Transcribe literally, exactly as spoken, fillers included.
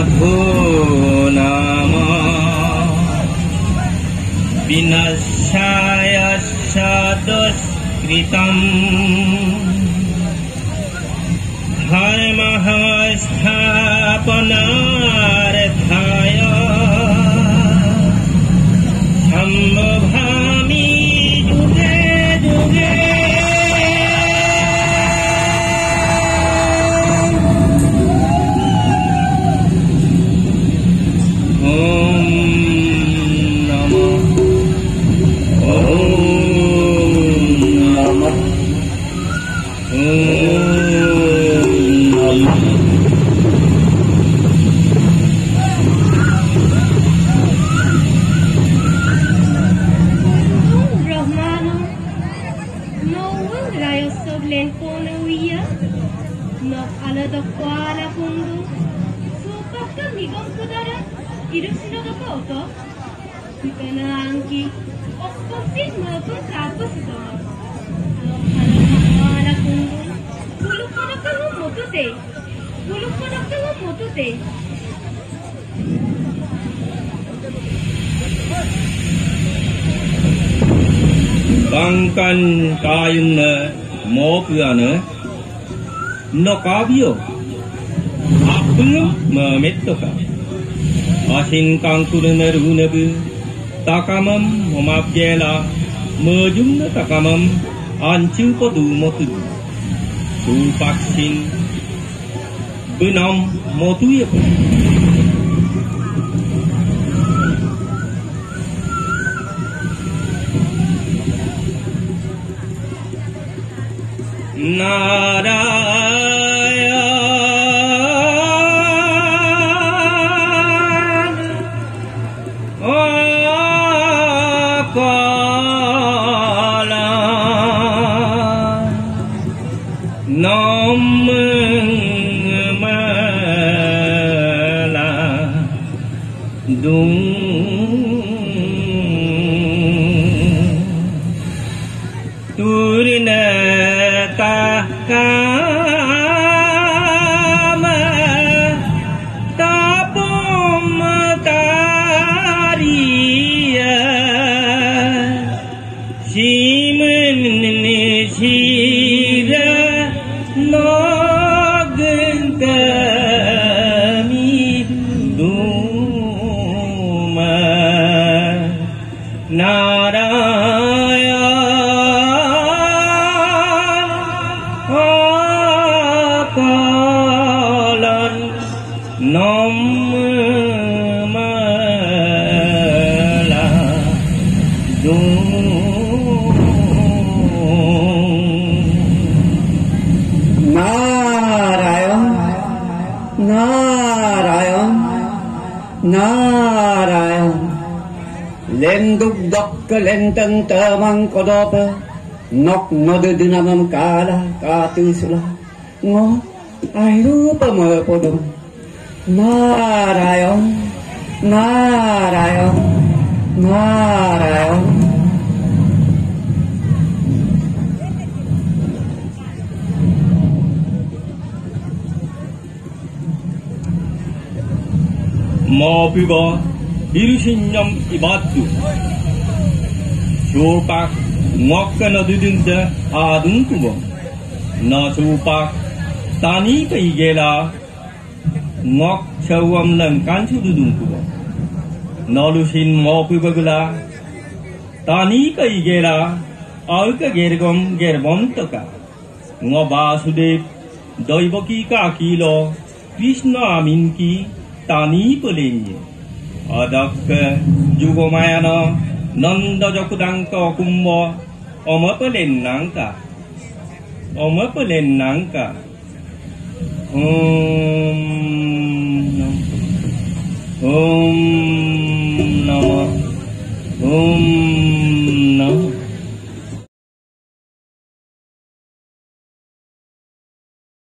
साधु नाम विनाशाय दुष्कृतम् धर्मः स्थापनार्थाय सम्भवामि युगे युगे। Bangkan kayun mo piano no kabio apung memettoka asin kang turuna runabu takamam momapjela mejumna takamam ancu podu motu tu paksin benam motu ya Narayan Akala Namala Dung Turina Kama tapum tariya simni sira nogkami duma Naraya Namala Narayan Narayan Narayan Lenduk dok lenteng tamang kodopa nok nodu dinamam kala katusula ngo ay rupa mapodong Narayan Narayan Narayan Mapiba irusinyam ibatu Supak ngokana dudungda adung kubo Na supak tani kaigela ngok chawam lang kanchu dudung kubo Nalusin mapiba gula tani kaigela Alka gergom gerbom toka Ngobasudev doibaki kakilo Krishna aminki tani pelenye adak jugomayana nanda jokudangka kumbo oma pelen nangka oma pelen nangka om om namo om